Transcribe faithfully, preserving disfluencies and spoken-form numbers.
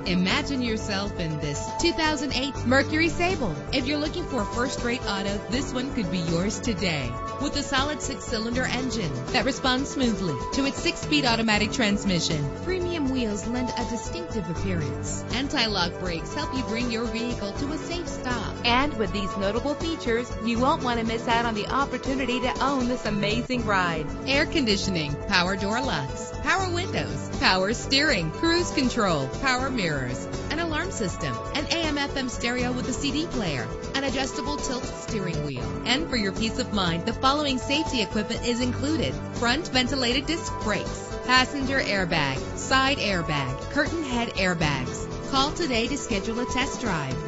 Imagine yourself in this two thousand eight Mercury Sable. If you're looking for a first-rate auto, this one could be yours today. With a solid six-cylinder engine that responds smoothly to its six-speed automatic transmission, premium wheels lend a distinctive appearance. Anti-lock brakes help you bring your vehicle to a safe stop. And with these notable features, you won't want to miss out on the opportunity to own this amazing ride. Air conditioning, power door locks, power windows, power steering, cruise control, power mirrors, an alarm system, an A M F M stereo with a C D player, an adjustable tilt steering wheel. And for your peace of mind, the following safety equipment is included: front ventilated disc brakes, passenger airbag, side airbag, curtain head airbags. Call today to schedule a test drive.